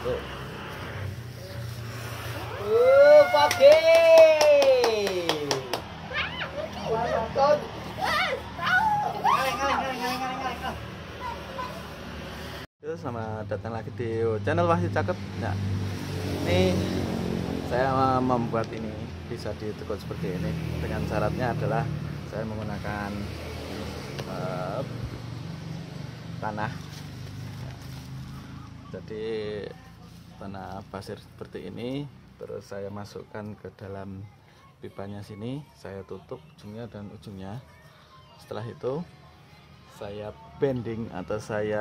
Tuh. Pagi. Selamat datang lagi di channel Wahyu Cakep. Nah, ini saya membuat ini bisa ditekuk seperti ini dengan syaratnya adalah saya menggunakan tanah. Jadi tanah pasir seperti ini, terus saya masukkan ke dalam pipanya sini, saya tutup ujungnya dan ujungnya. Setelah itu saya bending atau saya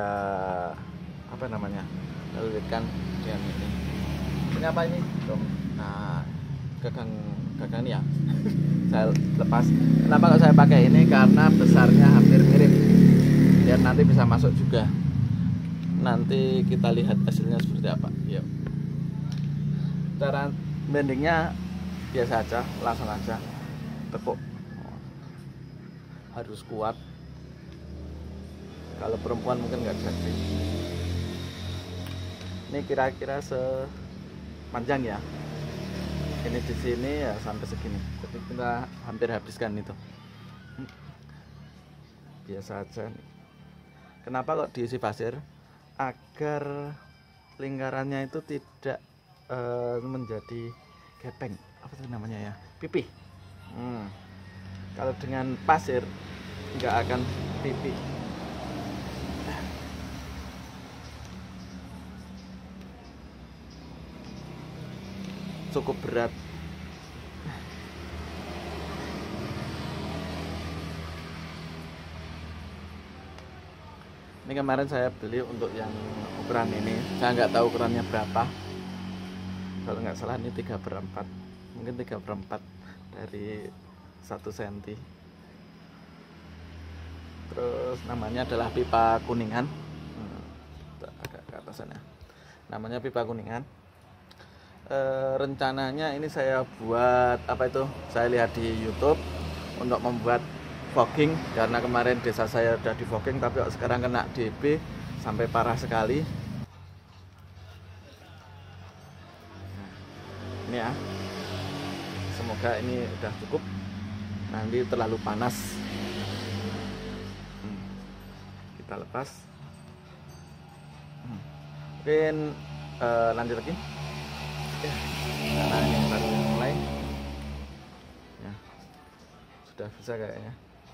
lilitkan dengan ini. Ini apa ini? Nah, gagang ini ya. Saya lepas. Kenapa kok saya pakai ini? Karena besarnya hampir mirip, biar nanti bisa masuk juga. Nanti kita lihat hasilnya seperti apa. Yuk. Cara bendingnya biasa aja, langsung aja tekuk. Harus kuat. Kalau perempuan mungkin nggak jadi. Ini kira-kira sepanjang ya. Ini di sini ya sampai segini. Jadi kita hampir habiskan itu. Biasa aja. Kenapa kok diisi pasir? Agar lingkarannya itu tidak menjadi gepeng. Apa itu namanya ya? Pipih. Kalau dengan pasir nggak akan pipih. Cukup berat. Ini kemarin saya beli untuk yang ukuran ini. Saya nggak tahu ukurannya berapa. Kalau nggak salah ini 3/4. Mungkin 3/4 dari 1 cm. Terus namanya adalah pipa kuningan. Agak ke atas sana. Namanya pipa kuningan. Rencananya ini saya buat saya lihat di YouTube untuk membuat fogging, karena kemarin desa saya udah di fogging tapi sekarang kena DB sampai parah sekali. Ini ya, semoga ini udah cukup, nanti terlalu panas. Kita lepas. Mungkin lanjut lagi. Karena ini baru mulai ya, sudah bisa kayaknya.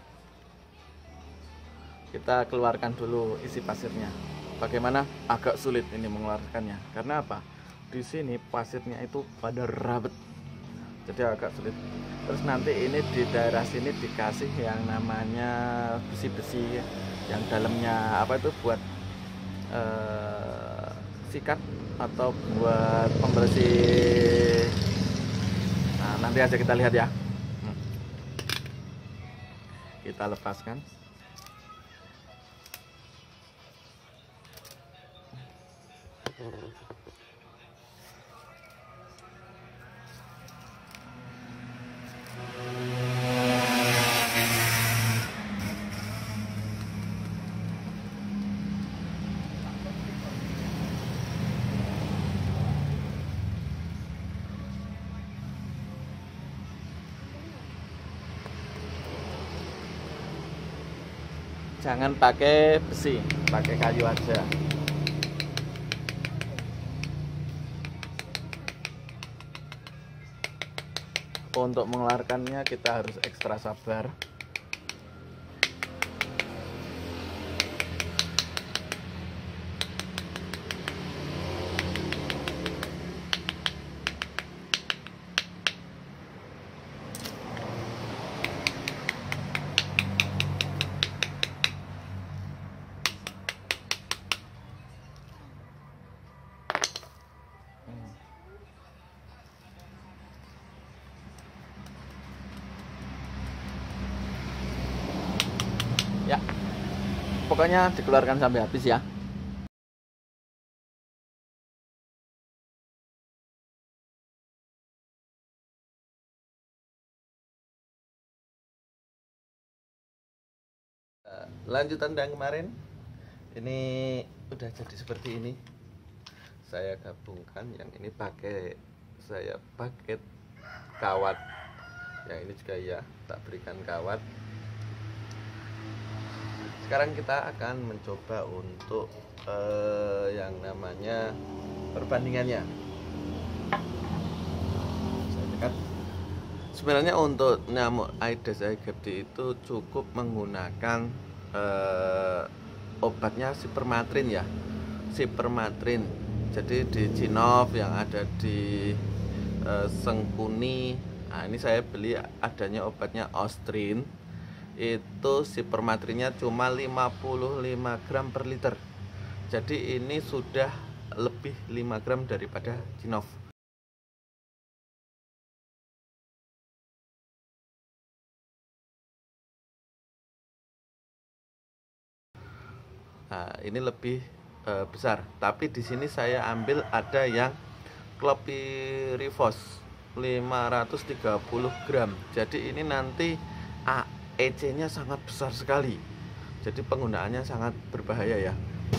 Kita keluarkan dulu isi pasirnya. Bagaimana? Agak sulit ini mengeluarkannya. Karena apa? Di sini pasirnya itu pada rabet, jadi agak sulit. Terus nanti ini di daerah sini dikasih yang namanya besi-besi yang dalamnya buat sikat atau buat pembersih. Nah, nanti aja kita lihat ya. Kita lepaskan. Jangan pakai besi, pakai kayu aja. Untuk mengeluarkannya kita harus ekstra sabar. Ya, pokoknya dikeluarkan sampai habis ya. Lanjutan dari kemarin, ini udah jadi seperti ini. saya gabungkan. Yang ini saya pakai kawat, yang ini juga ya tak berikan kawat. Sekarang kita akan mencoba untuk yang namanya perbandingannya. Saya dekat. Sebenarnya untuk nyamuk Aedes aegypti itu cukup menggunakan obatnya Sipermatrin ya, Sipermatrin. Jadi di Cinov yang ada di Sengkuni, nah ini saya beli adanya obatnya Ostrin. Itu Sipermatrinnya cuma 55 gram per liter. Jadi ini sudah lebih 5 gram daripada Cinov. Nah, ini lebih besar. Tapi di sini saya ambil ada yang Clopyrifos 530 gram. Jadi ini nanti EC-nya sangat besar sekali. Jadi penggunaannya sangat berbahaya ya.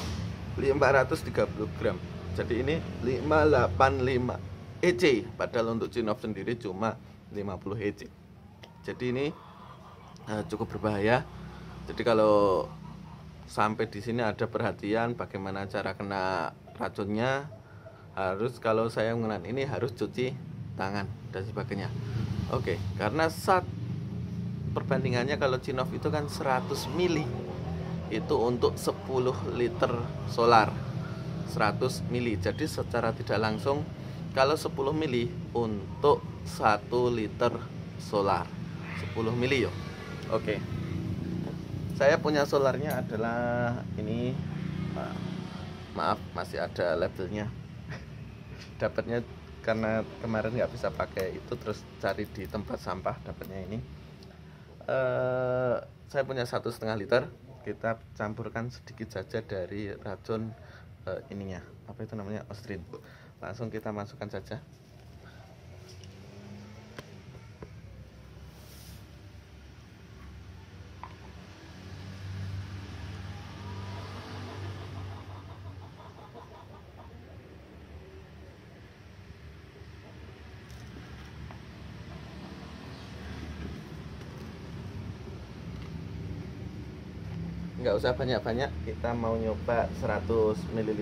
530 gram. Jadi ini 585 EC. Padahal untuk Cinov sendiri cuma 50 EC. Jadi ini cukup berbahaya. Jadi kalau sampai di sini ada perhatian bagaimana cara kena racunnya, harus kalau saya menggunakan ini harus cuci tangan dan sebagainya. Oke, karena perbandingannya kalau Cinov itu kan 100 mili itu untuk 10 liter solar 100 mili. Jadi secara tidak langsung kalau 10 mili untuk 1 liter solar 10 mili yo. Oke. Saya punya solarnya adalah ini, maaf masih ada labelnya. Dapatnya karena kemarin nggak bisa pakai itu, terus cari di tempat sampah dapatnya ini. Saya punya 1,5 liter. Kita campurkan sedikit saja dari racun ininya, apa itu namanya, Ostrin. Langsung kita masukkan saja. Nggak usah banyak-banyak, kita mau nyoba 100 ml.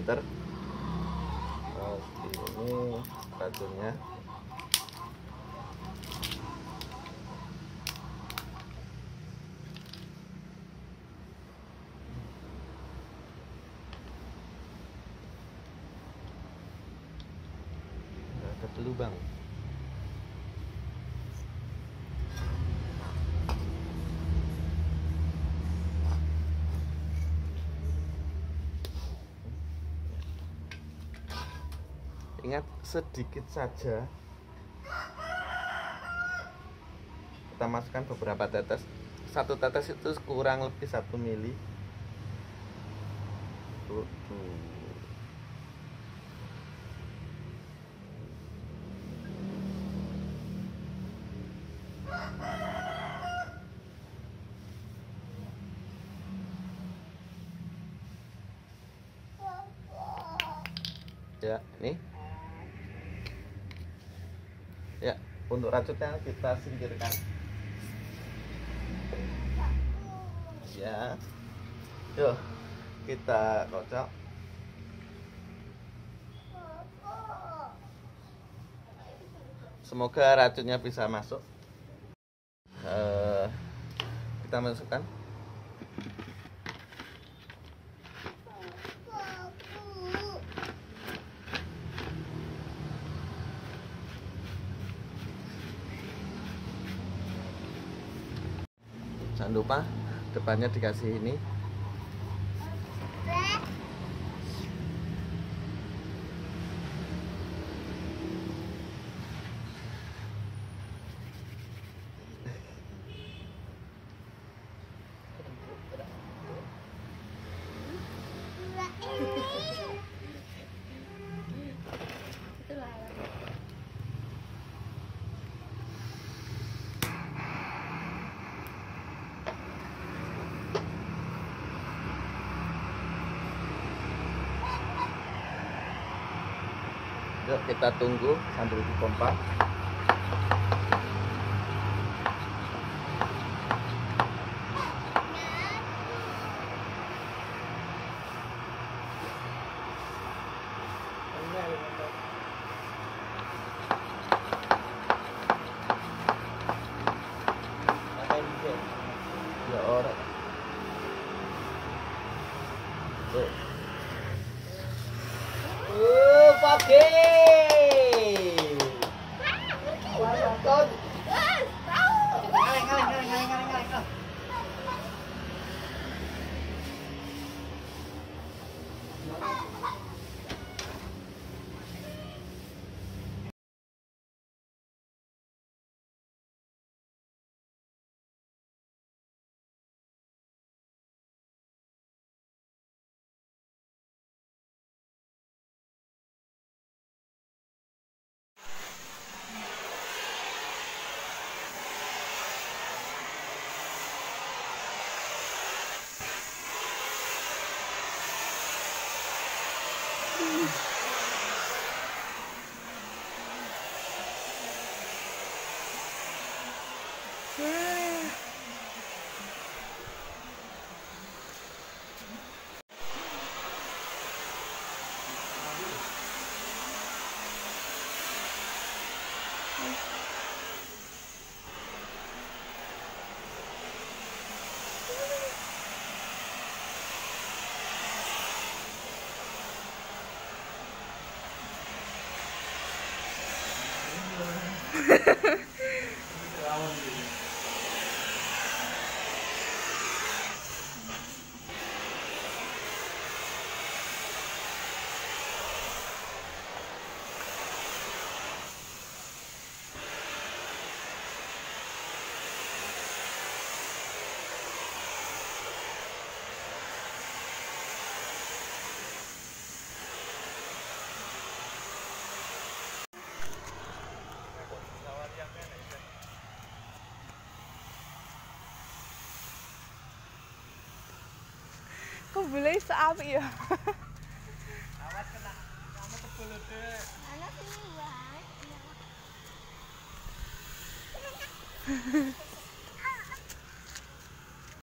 Ini racunnya. Nggak ada lubang. Ingat, sedikit saja. Kita masukkan beberapa tetes. Satu tetes itu kurang lebih 1 mili. Ya, ini. Ya, untuk racunnya kita singkirkan. Ya. Yuk, kita kocok. Semoga racunnya bisa masuk. Kita masukkan. Jangan lupa depannya dikasih ini. Yuk kita tunggu sambil dipompa. Ya orang. Tuh. Pakai. Kok boleh seapi ya? Awas kena kamu kebelut deh. Anak ini